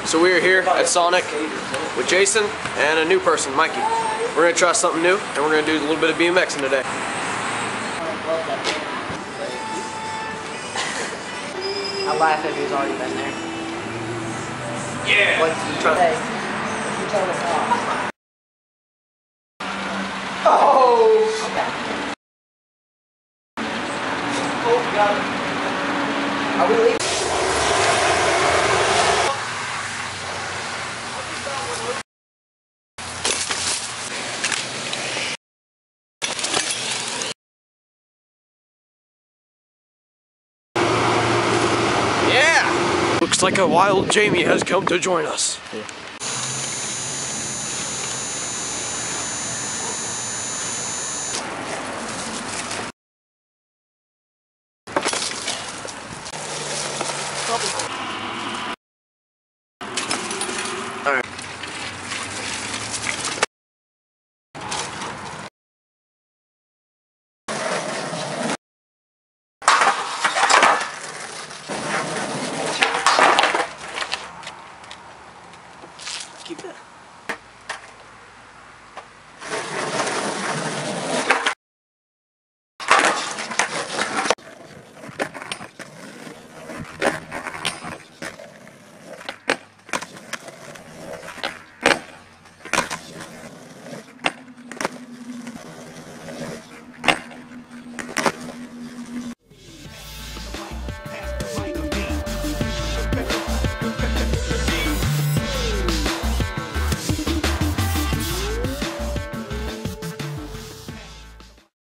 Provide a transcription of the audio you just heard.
So we are here at Sonic with Jason and a new person, Mikey. We're going to try something new, and we're going to do a little bit of BMXing today. I'd laugh if he's already been there. Yeah! What did you try? Oh! Okay. Oh, got it. Are we leaving? Yeah! Looks like a wild Jamie has come to join us. Yeah.